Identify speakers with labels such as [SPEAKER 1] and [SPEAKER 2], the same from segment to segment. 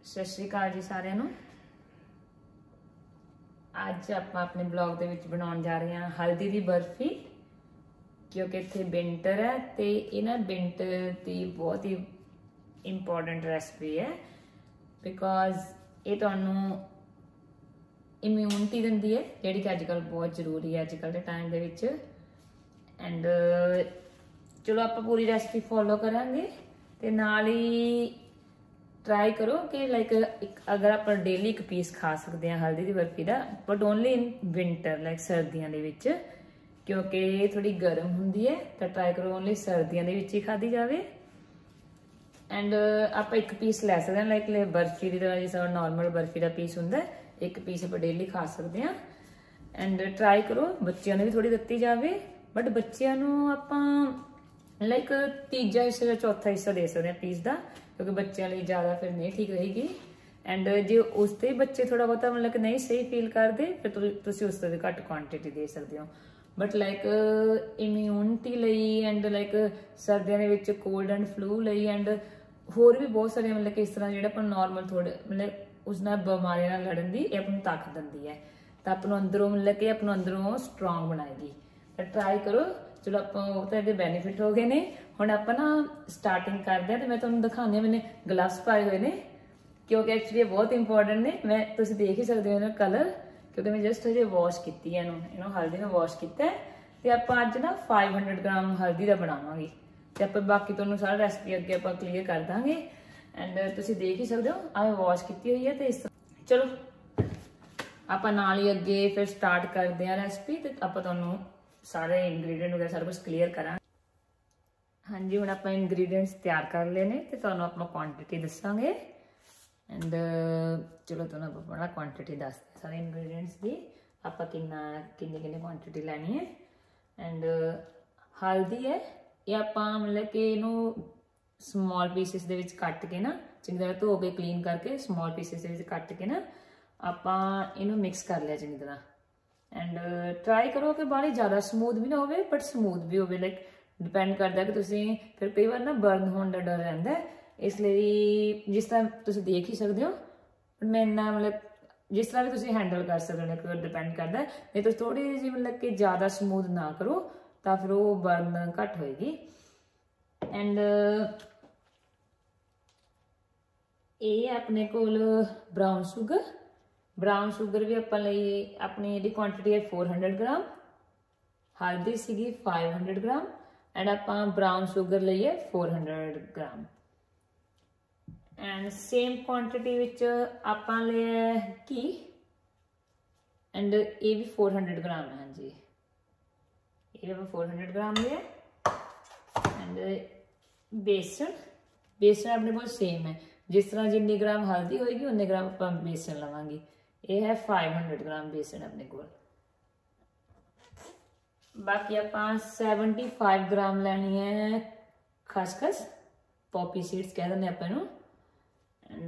[SPEAKER 1] सत श्री अकाल जी सारिਆਂ ਨੂੰ। ਅੱਜ ਆਪਾਂ ਆਪਣੇ ਬਲੌਗ ਦੇ ਵਿੱਚ ਬਣਾਉਣ ਜਾ ਰਹੇ ਹਾਂ ਹਲਦੀ ਦੀ ਬਰਫੀ, ਕਿਉਂਕਿ ਇੱਥੇ ਵਿੰਟਰ ਹੈ ਤੇ ਇਹ ਨਾ ਵਿੰਟਰ ਦੀ ਬਹੁਤ ਹੀ ਇੰਪੋਰਟੈਂਟ ਰੈਸਪੀ ਹੈ ਬਿਕੋਜ਼ ਇਹ ਤੁਹਾਨੂੰ ਇਮਿਊਨਿਟੀ ਦਿੰਦੀ ਹੈ ਜਿਹੜੀ ਕਿ ਅੱਜਕੱਲ ਬਹੁਤ ਜ਼ਰੂਰੀ ਹੈ ਅੱਜਕੱਲ ਦੇ ਟਾਈਮ ਦੇ ਵਿੱਚ। ਐਂਡ ਚਲੋ ਆਪਾਂ ਪੂਰੀ ਰੈਸਪੀ ਫੋਲੋ ਕਰਾਂਗੇ ਤੇ ਨਾਲ ਹੀ ट्राई करो कि लाइक अगर आप डेली एक पीस खा सकते हैं हल्दी की बर्फी का, but only in winter like सर्दियों के विच, क्योंकि थोड़ी गर्म होंगी है तो ट्राई करो ओनली सर्दियों के विच ही खाधी जाए। एंड आप एक पीस लै सकते हैं लाइक बर्फी की तरह जिस नॉर्मल बर्फी का पीस होंगे, एक पीस आप डेली खा सकते हैं। एंड ट्राई करो बच्चों ने भी थोड़ी दिती जाए, बट बच्चों आप लाइक तीजा हिस्सा या चौथा हिस्सा दे सकते हैं पीस का, क्योंकि बच्चों लिए ज़्यादा फिर नहीं ठीक रहेगी। एंड जो उसते बच्चे थोड़ा बहुत मतलब कि नहीं सही फील करते फिर तुम उससे भी घट क्वांटिटी दे सकते हो, बट लाइक इम्यूनिटी लई एंड लाइक सर्दियों के विच कोल्ड एंड फ्लू लई एंड होर भी बहुत सारे मतलब कि इस तरह जो अपन नॉर्मल थोड़े मतलब उस नाल बीमारियों नाल लड़न दी अपन ताकत दिंदी है, तो अपन अंदरों मतलब कि अपन अंदरों स्ट्रोंग बनाएगी। तो ट्राई करो। चलो आप तो बेनीफिट हो गए ने, हुण आप ना स्टार्टिंग करते हैं तो मैं तुहानूं दिखाने मैंने ग्लव्स पाए हुए ने, क्योंकि एक्चुअली बहुत इंपॉर्टेंट ने। मैं तुसीं देख ही सकते हो इहदा कलर, क्योंकि मैं जस्ट अजे वॉश की है इन्हों हल्दी में वॉश किया है। तो आप अज ना 500 ग्राम हल्दी का बनावांगे तो आप बाकी तुहानूं सारा रेसिपी अगे आप क्लीयर कर देंगे। एंड तुसीं देख ही सकते हो आ वॉश की हुई है। तो इस चलो आप नाल ही अगे फिर स्टार्ट करते हैं रेसिपी, तो आप तुहानूं सारे इंग्रीडिएंट वगैरह सारा कुछ क्लीयर करा। हाँ जी, हुण आपां इंग्रीडिएंट्स तैयार कर ले ने ते तुहानूं आपां क्वांटिटी दसांगे। एंड चलो तुहानूं आपां पहला क्वांटिटी दसदे सारे इंग्रीडिएंट्स दी आपां किन्नी क्वांटिटी लैनी है। एंड हल्दी है ये आपां मतलब कि इहनूं स्मॉल पीसिस दे विच कट के ना चंगी तरह धो के क्लीन करके स्मॉल पीसिस दे विच कट के ना आपां इहनूं मिक्स कर लिया चंगी तरह। एंड ट्राई करो कि बाहली ज़्यादा समूथ भी ना हो बट समूथ भी हो, लाइक डिपेंड करता है कि तुसीं फिर कई बार ना बर्न होने का डर रहिंदा है, इसलिए जिस तरह तुसीं देख ही सकते हो। मैं इन्ना मतलब जिस तरह भी तुसीं हैंडल कर सकते हो डिपेंड करता है, नहीं तो थोड़ी जी मतलब कि ज़्यादा समूथ ना करो तो फिर वो बर्न घट होएगी। एंड ये अपने कोल ब्राउन शुगर भी आप अपनी जी क्वांटिटी है 400 ग्राम, हल्दी सीगी 500 ग्राम एंड आप ब्राउन शुगर लईए 400 ग्राम। एंड सेम क्वांटिटी विच आप लिया घी एंड ये भी 400 ग्राम है। हाँ जी, ये भी 400 ग्राम लिया। एंड बेसन अपने को सेम है, जिस तरह जिन्नी ग्राम हल्दी होएगी उन्ने ग्राम आप बेसन लवांगे। ये है 500 ग्राम बेसन अपने को। बाकी आप 75 ग्राम लैनी है खसखस, पॉपी सीड्स कह दें आप। एंड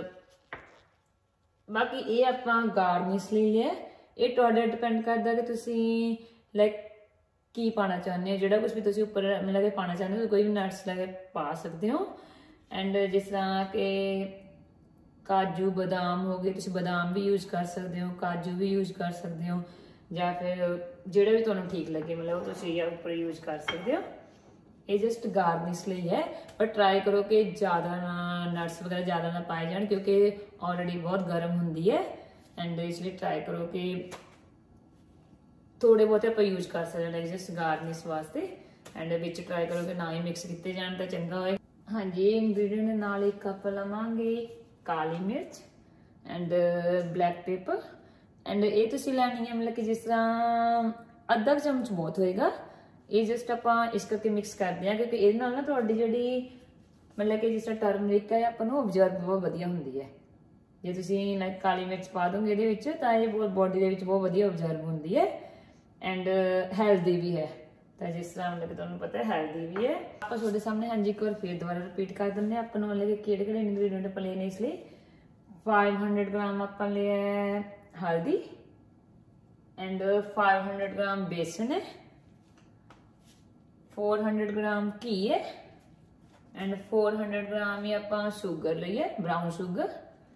[SPEAKER 1] बाकी ये आप गार्निश ले लिया, ये तुहाडे डिपेंड करता कि तुसीं लाइक की पाना चाहते हो, जो कुछ भी तुसीं उपर मतलब कि पाना चाहते हो कोई भी नट्स लगे पा सकते हो। एंड जिस तरह के काजू बादाम हो गए, तुसीं बादाम भी यूज कर सकते हो, काजू भी यूज कर सकते हो, या फिर जोड़ा भी तुहानूं ठीक लगे मतलब तुसीं उपर यूज कर सकते हो। ये जस्ट गार्निश लई है, पर ट्राई करो कि ज़्यादा ना नट्स वगैरह ज़्यादा ना पाए जाए, क्योंकि ऑलरेडी बहुत गर्म होंगी है। एंड इसलिए ट्राई करो कि थोड़े बहुत आप यूज कर सकते हैं जस्ट गार्निश वास्ते। एंड विच ट्राई करो कि ना ही मिक्स किए जाए तो चंगा होए। हाँ जी, इंग्रीडिएंट नाल एक कप लवांगे काली मिर्च एंड ब्लैक पेपर। एंड ये तुसीं लैनी है मतलब कि जिस तरह अद्धा चमच बहुत होएगा। ये जस्ट आप इस करके मिक्स करते हैं क्योंकि ये ना तुहाडी जिहड़ी मतलब कि जिस तरह टर्मरिक है अपन ऑब्जर्व बहुत वधिया हुंदी है। जे तुसीं लाइक काली मिर्च पा दोगे ये तो ये बहुत बॉडी के बहुत वधिया ऑब्जर्व हुंदी है। एंड हेल्दी भी है, तो जिस तरह मतलब कि तुहानूं पता है हेल्दी भी है। आप तुहाडे सामने हाँ जी एक बार फिर दोबारा रिपीट कर देंगे अपन मतलब कि किहड़े इंग्रीडिएंट आप लेने। इसलिए 500 ग्राम आप लिया हल्दी एंड 500 ग्राम बेसन है, 400 ग्राम घी है एंड 400 ग्राम ही आप शुगर ली है ब्राउन शुगर।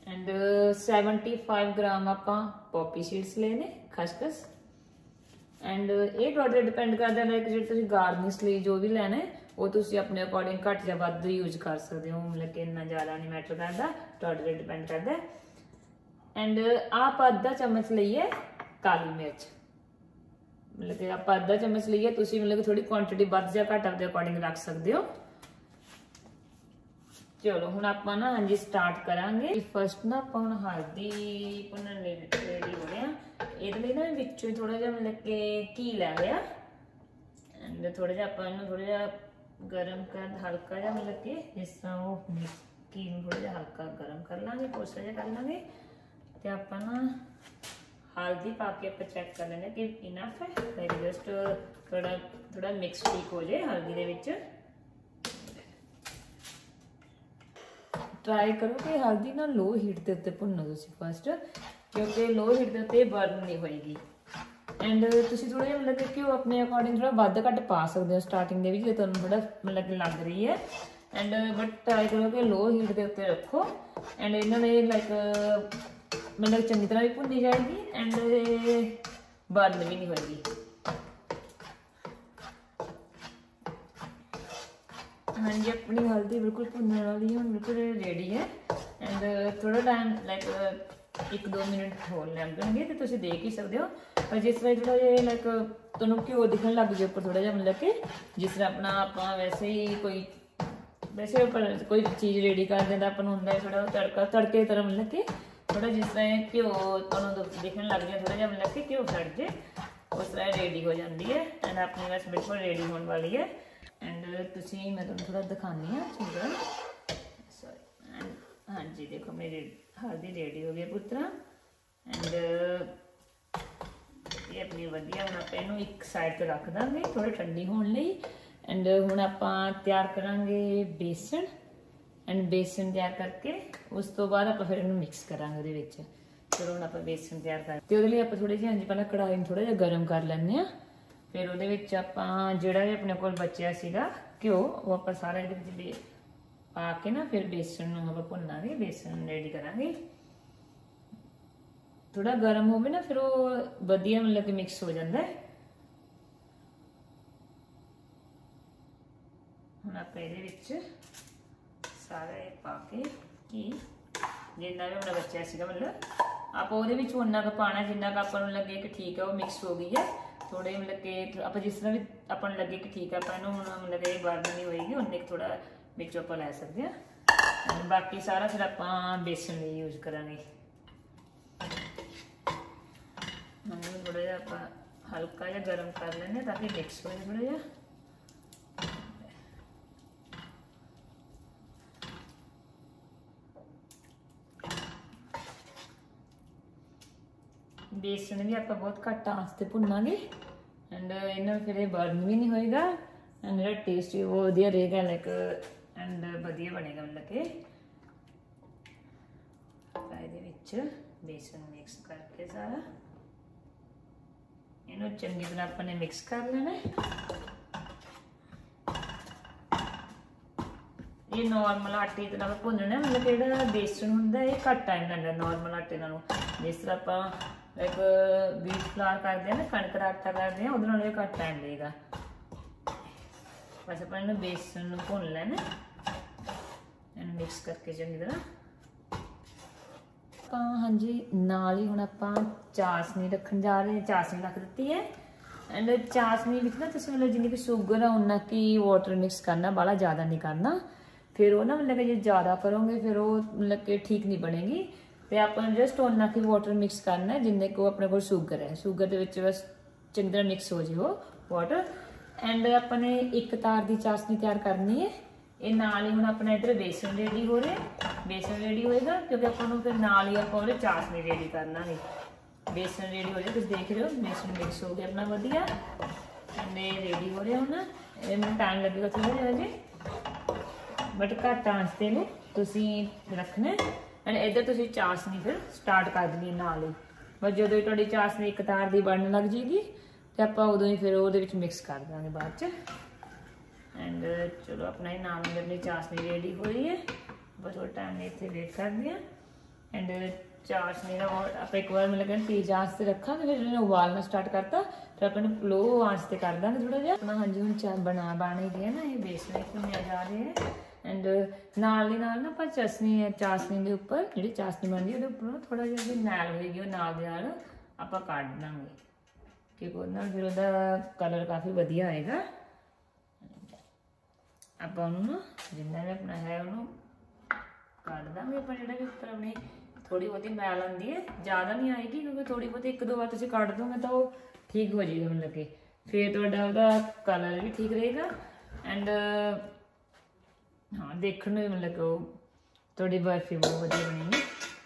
[SPEAKER 1] एंड 75 ग्राम आप पॉपी सीड्स लेने खसखस। एंड ये थोड़े डिपेंड करता है कि जो गार्निश लिए जो भी लेना है वो तुम अपने अकॉर्डिंग घट या वध यूज कर सकते हो, मतलब कि इन्ना ज्यादा नहीं मैटर करता, थोड़े डिपेंड करता है। एंड आप आधा चम्मच लीए काली मिर्च, मतलब कि आप आधा चम्मच लीए, तुम मतलब थोड़ी क्वांटिटी वध या घट अपने अकॉर्डिंग रख सकते हो। चलो हुण आपां ना हाँ जी स्टार्ट करांगे। फस्ट ना आपां हुण हल्दी भुन्नण लई रेडी हो रहे हैं। इहदे लई ना विचों थोड़ा जिहा मतलब कि घी लै लिया एंड थोड़ा जिहा आपां इहनूं थोड़ा जिहा गरम कर हल्का जिहा, मतलब कि जिस तरह वो घी नूं थोड़ा जिहा हल्का गरम कर लांगे, कोसा जिहा कर लांगे। ते आपां ना हल्दी पा के आपां चैक कर लेंगे कि इनफ है, लाइक जस्ट थोड़ा थोड़ा मिक्स ठीक हो जाए हल्दी दे विच। ट्राई करो कि हल्दी ना लो हीट के उत्ते भुन्नो तुसीं फस्ट, क्योंकि लो हीट के उत्ते बर्न नहीं होएगी। एंड तुसीं थोड़ा जिहा मतलब कि घ्यो अपने अकॉर्डिंग थोड़ा वध घट पा सकते हो स्टार्टिंग दे विच, जे तुहानूं थोड़ा मतलब कि लग रही है। एंड बट ट्राई करो कि लो हीट के उत्ते रखो। एंड इन्हां ने लाइक मतलब चंगी तरह भी भुन्नी जाएगी एंड बर्न भी नहीं होएगी। हाँ जी अपनी हल्दी बिल्कुल भुनने वाली है, बिल्कुल रेडी है। एंड थोड़ा टाइम लाइक 1-2 मिनट होर लगेंगे तो तुम देख ही सकते हो। पर जिस तरह थोड़ा जिहा लाइक तुहानूं घ्यो दिखण लग जाए उपर थोड़ा जिहा, मतलब कि जिस तरह अपना आपां वैसे ही कोई वैसे कोई चीज़ रेडी कर देता अपन होंदा है थोड़ा तड़का तड़के तरह, मतलब कि थोड़ा जिस तरह घ्यो तुहानूं दिखण लग जाए थोड़ा जिहा, मतलब कि घ्यो सड़ जाए उस तरह रेडी हो जाती है। एंड अपनी बस बिल्कुल रेडी होने वाली है। एंड तुसी मैं तुहानूं थोड़ा दिखानी हाँ चंगी, सॉरी। एंड हाँ जी देखो मेरी हल्दी रेडी हो गई पुत्रा। एंड ये अपनी वधिया हुण आपां इहनूं एक साइड ते रख दांगे थोड़ी ठंडी होने लई। एंड हुण आपां तैयार करांगे बेसन। एंड बेसन तैयार करके उस तो बाद आपां फिर इहनूं मिक्स करांगे उहदे विच। फिर हुण आपां बेसन तैयार करके उहदे लई आपां थोड़ी जी हाँ जी पहलां कढ़ाई नूं थोड़ा जिहा गरम कर लैंदे आ। फिर उहदे विच आपां जिहड़ा भी अपने कोल बचिया सीगा घ्यो वो आपां सारा इहदे विच पा के ना फिर बेसन नूं आपां भुन्नांगे, बेसन रेडी करांगे। थोड़ा गर्म होवे ना फिर वो वधिया मतलब कि मिक्स हो जाता है। हुण आपां इहदे विच सारा ये पा के घी जिन्ना भी अपना बचिया सीगा मतलब आप उहदे विच उन्ना क पाना जिन्ना क आपां नूं लगे कि ठीक है वो मिक्स हो गई है। थोड़े मतलब कि आप जिस तरह भी अपन लगे कि ठीक है अपन मतलब कि बर्न नहीं होएगी उन्ने थोड़ा बिचों आप लै सकते हैं। बाकी सारा फिर आप बेसन लिए यूज करांगे। थोड़ा जिहा आप हल्का जिहा गर्म कर लेंगे ताकि मिक्स हो जाए थोड़ा जिहा। बेसन भी आप बहुत घट आंच ते भुनांगे। एंड इन्हें फिर बर्न भी नहीं होएगा एंड जो टेस्ट भी वो वधिया रहेगा लाइक एंड वधिया बनेगा। मतलब कि इहदे विच बेसन मिक्स करके सारा इन्हों चंगी तरह अपने मिक्स कर लेना है। ये नॉर्मल आटे की तरह भुनना, मतलब कि जिहड़ा बेसन हुंदा है घट टाइम लैंदा नॉर्मल आटे नालों। जिस तरह आपां लाइक व्हीट फ्लावर करते हैं ना, कणक का आटा करते हैं, उहदे नालों घट टाइम लेगा। बस अपन इन्हूं बेसन नूं भुन लेना, इन्हूं मिक्स करके चंगी तरह। हाँ जी नाल ही हुण आपां चासनी रखण जा रहे हैं, चासनी रख दी है। एंड चासनी विच ना तुसीं मतलब जिन्नी कि शुगर है उन्ना कि वाटर मिक्स करना, बाला ज़्यादा नहीं करना। फिर वो ना मतलब कि जो ज़्यादा करोगे फिर वो मतलब कि ठीक नहीं बनेगी। तो आपने जस्ट उन्ना कि वाटर मिक्स करना है जिन्ने को अपने को शुगर है, शुगर दे विच बस चंगी तरह मिक्स हो जाए वो वाटर। एंड अपने एक तार की चासनी तैयार करनी है। ये नाल ही हुण अपना इधर बेसन रेडी हो रहा है, बेसन रेडी होएगा क्योंकि अपन फिर नाल ही आप चासनी रेडी करना है। बेसन रेडी हो जाए तुम देख रहे हो, बेसन मिक्स हो गया अपना वधिया एंड ये रेडी हो रहा होना। इन्हें टाइम लगेगा थोड़ा जिहा जी, बट घट आंच ते नूं तुसीं रखना। एंड इधर तुसीं चासनी फिर स्टार्ट कर देनी नाल ही। बस जो तुहाडी चासनी एक तार की बनने लग जाएगी तो आप उदों ही फिर उहदे विच मिक्स कर देंगे बाद च। एंड चलो अपना ही नाल अपनी चासनी रेडी हो रही है। बस थोड़ा टाइम इत्थे वेट करते हैं। एंड चाशनी का आप एक बार मतलब कहते तेज आंच से रखा तो फिर उबालना स्टार्ट करता फिर अपने लो आंच से कर देंगे थोड़ा जिहा अपना। हाँ जी हम चाय बन ही गया ना, ये बेसन भुनिया जा रहे हैं एंड नाल दी नाल ना ਆਪਾਂ ਚਾਸ਼ਨੀ ਦੇ ਉੱਪਰ ਜਿਹੜੀ ਚਾਸ਼ਨੀ ਬਣਦੀ ਉਹਦੇ ਉੱਪਰ ਥੋੜਾ ਜਿਹਾ ਵੀ ਮੈਲ ਹੋਏਗੀ, ਉਹ ਨਾਲ ਦੇ ਨਾਲ ਆਪਾਂ ਕੱਢ ਦਾਂਗੇ ਕਿ ਉਹਦੇ ਨਾਲ ਫਿਰ ਉਹਦਾ ਕਲਰ ਕਾਫੀ ਵਧੀਆ ਆਏਗਾ। ਆਪਾਂ ਉਹਨੂੰ ਜਿੰਨਾ ਵੀ ਆਪਣਾ ਹੈ ਉਹਨੂੰ ਕੱਢ ਦਾਂਗੇ ਆਪਾਂ, ਜਿਹੜਾ ਵੀ ਉੱਪਰ ਆਪਣੀ थोड़ी बहुत मैल आती है, ज़्यादा नहीं आएगी क्योंकि थोड़ी बहुत एक दो बार तुम कट दोगे तो वो ठीक हो जाएगा, मतलब कि फिर तो कलर भी ठीक रहेगा एंड हाँ देखने में भी मतलब कि थोड़ी बर्फी बहुत वधिया बनेगी।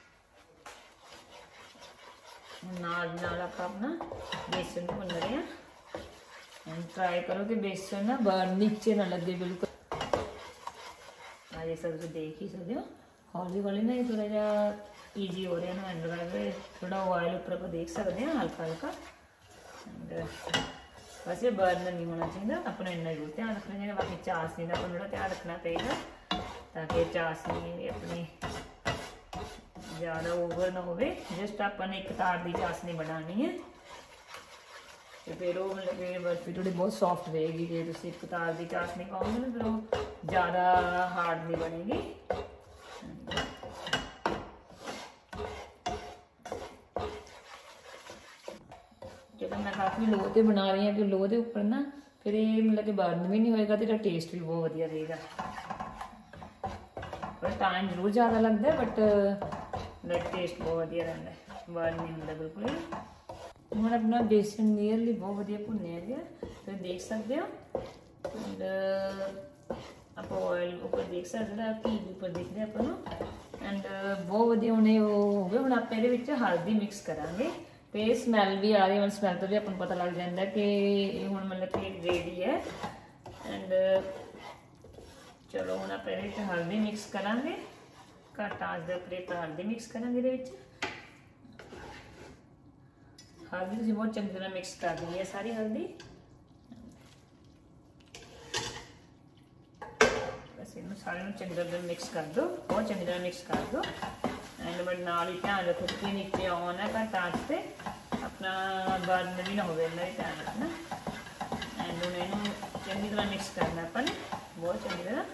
[SPEAKER 1] नाल आप अपना बेसन भुन रहे हैं एंड ट्राई करो कि बेसन ना बर्न नीचे ना लगे बिल्कुल। आज सब देख ही सकते हो हौली हौली ना ये थोड़ा जहा ईजी हो रहा है ना, एंड थोड़ा ऑयल ऊपर आप देख सकते हैं हल्का हल्का एंड बस ये बर्न नहीं होना चाहिए, अपना इन्ना जरूर ध्यान रखना चाहिए। बाकी चाशनी का थोड़ा ध्यान रखना पड़ेगा ताकि चाशनी अपनी ज़्यादा ओवर ना हो, जस्ट अपन एक तार की चाशनी बनानी है तो फिर वो मतलब कि बर्फी थोड़ी बहुत सॉफ्ट रहेगी। जो तुम एक तार की चाशनी पाओगे ना फिर वो ज़्यादा हार्ड नहीं बनेगी। जो मैं काफ़ी लो ते बना रही हूँ कि लो के उपर ना फिर ये मतलब कि बर्न भी नहीं होएगा तो टेस्ट भी बहुत वधिया रहेगा। पर टाइम जरूर ज़्यादा लगता है बट टेस्ट बहुत वधिया रहता है, बर्न नहीं होता बिल्कुल ही। हम अपना बेसन नीयरली बहुत वधिया भुनया है, तो देख सकते हो आप ऑयल ऊपर देख सकते हो, घी ऊपर दिखते हैं अपन एंड बहुत वधिया हुणे हो गए। हुण आप ये हल्दी मिक्स करांगे तो स्मैल भी आ रही है, स्मैल तो भी अपन पता लग जाता है कि हुण मतलब कि रेडी है एंड चलो हुण आप हल्दी मिक्स करांगे, घट आंच दे उपर हल्दी मिक्स करांगे। हल्दी तुसीं बहुत चंगी तरह मिक्स कर देनी है सारी हल्दी, बस इन्हूं सारे चंगी तरह मिक्स कर दो, बहुत चंगी तरह मिक्स कर दो एंड बट नाल ही ध्यान रखो कि नीचे ऑन है घट आंच से अपना बर्न भी ना हो, इन्ना भी ध्यान रखना एंड हुण इहनूं चंगी तरह मिक्स करना अपन बहुत चंगी तरह।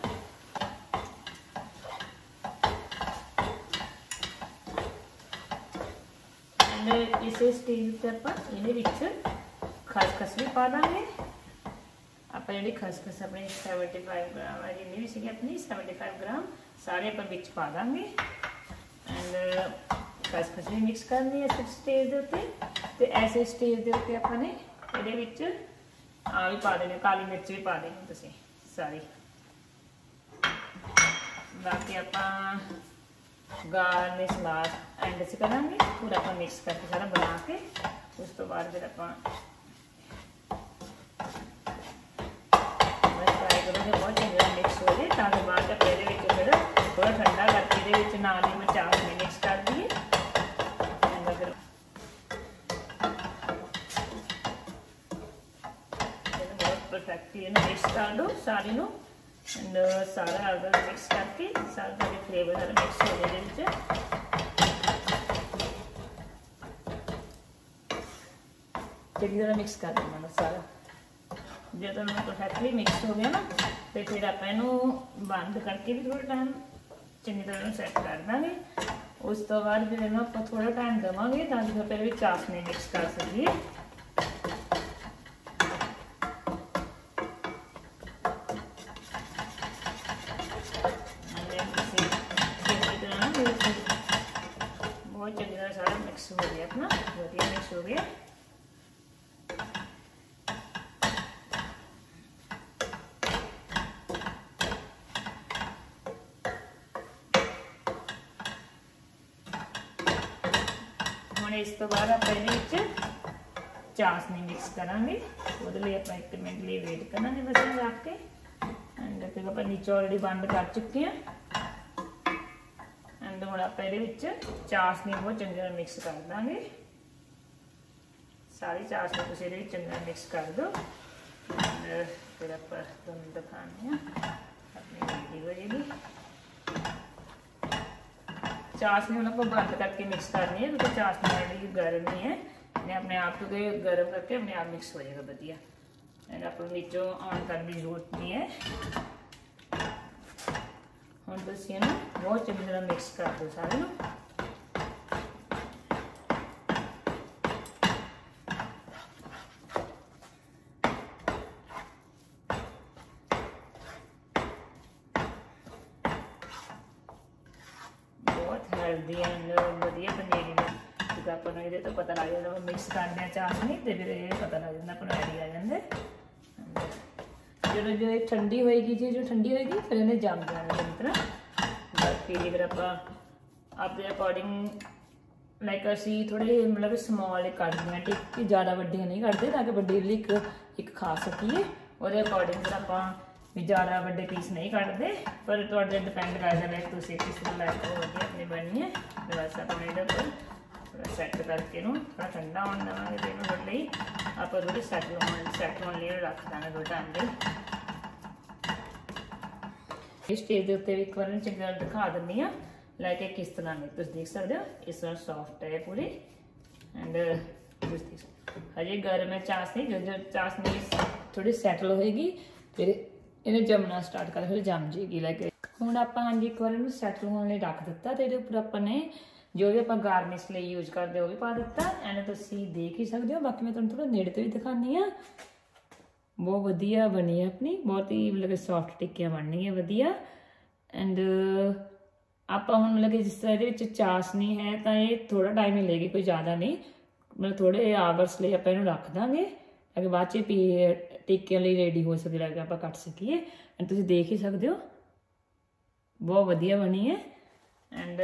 [SPEAKER 1] एंड इस स्टेज पर अपन इहदे विच खसखस भी पा देंगे। आप जी खसखस अपनी 75 ग्राम है जिन्नी भी सी अपनी 75 ग्राम सारे अपन विच पा देंगे एंड खसखस भी मिक्स करनी है इस स्टेज के उत्ते। तो ऐसे स्टेज के उत्ते अपने ये आ भी पा देने, काली मिर्च भी पा देनी तुसीं सारी। बाकी आप गार्निश लास्ट एंड से करांगे, पूरा आप मिक्स करके सारा बना के उस तो बाद फिर आप ट्राई करो कि बहुत चंगा मिक्स हो जाए ताकि बाद फिर थोड़ा ठंडा करके नाल ही मैं चाशनी मिक्स कर दी है बहुत परफेक्टली मिक्स कर दो सारी नू एंड सारा अगर मिक्स करके सारा फ्लेवर सारा मिक्स हो जाए चंगी तरह मिक्स कर देना सारा। जो तो परफेक्टली मिक्स हो गया ना तो फिर आप बंद करके भी थोड़ा टाइम चंगी तरह सैट कर देंगे। उस तो बाद फिर आप थोड़ा टाइम देवेंगे ताकि फिर पहले भी चाशनी मिक्स कर सकिए। बहुत चंगी तरह सारा मिक्स हो गया, अपना बढ़िया मिक्स हो गया। इस तो बाद आप चाशनी मिक्स करांगे, वो आप 1 मिनट लिए वेट करांगे बस रख के एंड फिर आप नीचे ऑलरेडी बंद कर चुके हैं एंड हम आप चाशनी बहुत चंगी तरह मिक्स कर देंगे। सारी चाशनी तुम ये चंगी तरह मिक्स कर दो एंड फिर आप तुम दिखाने अपनी रेडी हो जाएगी। चाशनी हम आपको बंद करके मिक्स करनी है क्योंकि चाशनी ऑलरेडी गर्म ही है, इन्हें अपने आप तो गर्म करके अपने आप मिक्स हो जाएगा बढ़िया। एंड आपको नीचों ऑन करने की जरूरत नहीं है। हम तुम इन्हें बहुत चंगी तरह मिक्स कर दो सारे नूं। हेल्दी एंड वधिया पनीर जो अपन ये तो पता लग जाता मिक्स करते हैं चाशनी तो फिर ये पता लग जाता अपन रेडी आ जाते। जो जो ठंडी होएगी जी, जो ठंडी होएगी फिर इन्हें जम जाना चंगी तरह। बाकी फिर आप अपने अकॉर्डिंग लाइक असी थोड़े मतलब स्मॉल कटते हैं, टिक्की ज़्यादा वड्डियां नहीं कटते ताकि वड्डी एक खा सकीए। वो अकॉर्डिंग फिर आप भी ज़्यादा बड़े पीस नहीं कटते, पर थोड़े डिपेंड करता है तुम किस तरह लाइक हो अपनी बननी है। बस अपने इधर थोड़ा सैट करके थोड़ा ठंडा होने देवे तो थोड़े लिए आप थोड़ी सैट होने लिए रख देना थोड़े टाइम के। इस स्टेज के उत्ते एक बार चंगी तरह दिखा दिंदी हाँ लाइक किस तरह नहीं तुम देख सकते हो, इस तरह सॉफ्ट है पूरी। एंड हजे गर्म है चाशनी, जो चाशनी थोड़ी सैटल होएगी फिर इन्हें जमना स्टार्ट कर फिर जम जाएगी। लाइक हुण आपां हाँ जी एक बार इन्हूं सैटल होने लिए रख दिता तो ये उपर अपने जो भी आपां गार्निश लिए यूज करते वो भी पा दिता। एंड तुसीं देख ही सकते हो। बाकी मैं तुहानूं थोड़ा नेड़े तो भी दिखानी हाँ। बहुत वधिया बनी है अपनी, बहुत ही मतलब सॉफ्ट टिक्कियां बननी है वधिया। एंड आपां हुण मतलब जिस तरह ये चाशनी है तो ये थोड़ा टाइम ही लेगी, कोई ज़्यादा नहीं, मतलब थोड़े आवर्स लिए आपां इहनूं रख देंगे ताकि बाद च पी टिक्कियां लिए रेडी हो सके लगे आप कट सकीए। एंड तुसीं देख ही सकते हो बहुत वधिया बनी है। एंड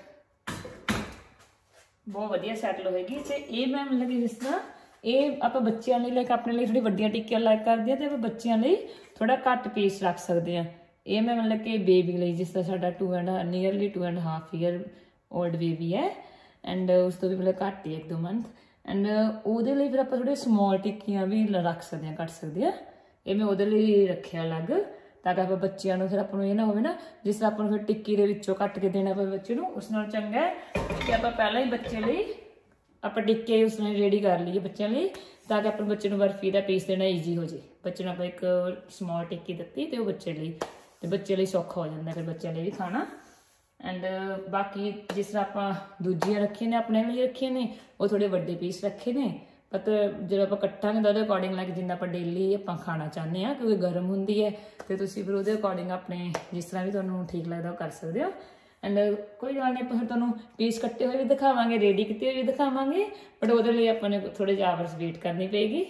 [SPEAKER 1] बहुत वधिया सैटल होएगी। तो ये मैं मतलब कि जिस तरह ये आप बच्चों लिए लाइक अपने लिए थोड़ी वड्डियां टिक्कियां लाइक करते हैं तो बच्चों लिए थोड़ा घट पीस रख सकते हैं। ये मैं मतलब कि बेबी लिए जिस तरह साडा 2.5 ईयर ओल्ड बेबी है एंड उस तो भी मतलब घट ही 1-2 मंथ। एंड ਉਹਦੇ ਲਈ फिर आप थोड़े स्मॉल टिक्कियां भी रख सकते हैं, कट सकते हैं। ये मैं ਉਹਦੇ ਲਈ रखिया अलग ताकि आप बच्चों को फिर अपन ये ना हो ना जिस तरह अपन फिर टिक्की के विचों कट के देना पे बच्चे को, उस नाल चंगा है कि आप पहला ही बच्चे लिए आप टिक्के उसने रेडी कर लीए बच्चों लिए ताकि अपन बच्चे को बर्फी का पीस देना ईजी हो जाए। बच्चे आप एक स्मॉल टिक्की दी तो बच्चे लिए तो बच्चे लिए सौखा हो जाता फिर बच्चों लिए भी खाना। एंड बाकी जिस तरह आप दूजियां रखिए ने अपने लिए रखिए ने वो थोड़े वड्डे पीस रखे ने, पर जो आप कट्टांगे तो अकॉर्डिंग लाइक जिन्ना आप डेली आप खाना चाहते हैं क्योंकि गर्म होंगी है तो तुम फिर वो अकॉर्डिंग अपने जिस तरह भी तुहानूं ठीक लगता वो कर सकते हो। एंड कोई गल नहीं, फिर तुहानूं पीस कट्टे हुए भी दिखावांगे, रेडी किए हुए भी दिखावांगे, बट वो लिए अपने थोड़े जिहे आवर्स वेट करनी पेगी।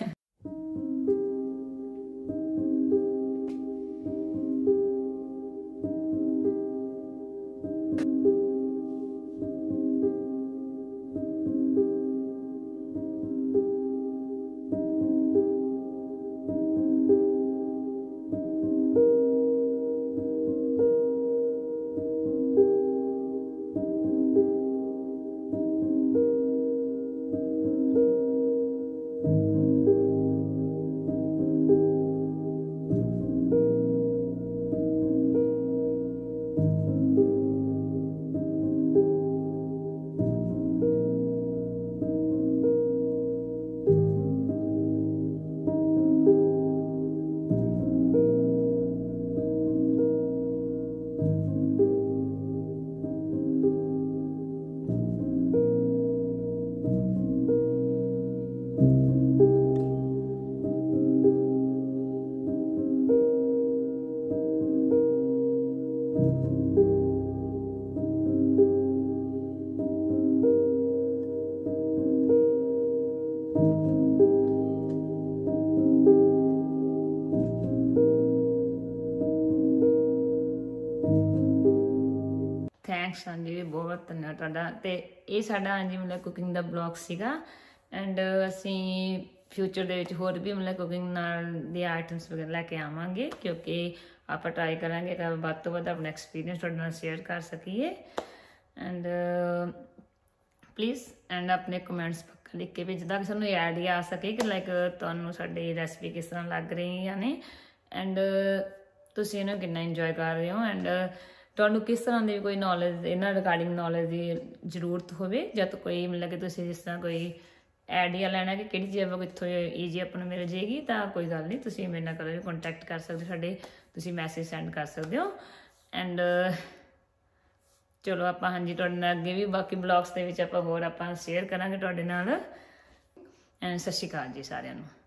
[SPEAKER 1] थैंक्स हाँ जी, बहुत धन्यवाद तुहाडा। ते ये साडा हाँ जी मतलब कुकिंग का ब्लॉग सीगा। एंड असी फ्यूचर दे विच होर भी मतलब कुकिंग नाल दी आइटम्स वगैरह लैके आवांगे क्योंकि आप ट्राई करांगे कि वध तो वध अपना एक्सपीरियंस तुहाडे नाल शेयर कर सकीए। एंड प्लीज़ एंड अपने कमेंट्स पक्का लिख के भेजो ताकि सानूं आइडिया आ सके कि लाइक तुहानूं साडी रेसिपी किस तरह लग रही है ने एंड तुसीं इहनूं किन्ना इंजॉय कर रहे हो। एंड ਤੁਹਾਨੂੰ ਕਿਸ ਤਰ੍ਹਾਂ ਦੀ ਕੋਈ ਨੌਲੇਜ ਇਹਨਾਂ ਰਿਗਾਰਡਿੰਗ ਨੌਲੇਜ ਦੀ ਜ਼ਰੂਰਤ ਹੋਵੇ, ਜਦ ਕੋਈ ਮਤਲਬ ਕਿ ਤੁਸੀਂ ਜਿਸ ਤਰ੍ਹਾਂ ਕੋਈ ਆਈਡੀਆ ਲੈਣਾ ਕਿ ਕਿਹੜੀ ਚੀਜ਼ ਆਪਾਂ ਕਿੱਥੋਂ ਈਜ਼ੀ ਆਪਾਂ ਨੂੰ ਮਿਲ ਜਾਏਗੀ, ਤਾਂ ਕੋਈ ਗੱਲ ਨਹੀਂ, ਤੁਸੀਂ ਮੇਰੇ ਨਾਲ ਕਦੇ ਵੀ ਕੰਟੈਕਟ ਕਰ ਸਕਦੇ ਹੋ, ਸਾਡੇ ਤੁਸੀਂ ਮੈਸੇਜ ਸੈਂਡ ਕਰ ਸਕਦੇ ਹੋ। ਐਂਡ ਚਲੋ ਆਪਾਂ ਹਾਂਜੀ ਤੁਹਾਡੇ ਨਾਲ ਅੱਗੇ ਵੀ ਬਾਕੀ ਬਲੌਗਸ ਦੇ ਵਿੱਚ ਆਪਾਂ ਹੋਰ ਆਪਾਂ ਸ਼ੇਅਰ ਕਰਾਂਗੇ ਤੁਹਾਡੇ ਨਾਲ। ਐਂਡ ਸਤਿ ਸ਼੍ਰੀ ਅਕਾਲ ਜੀ ਸਾਰਿਆਂ ਨੂੰ।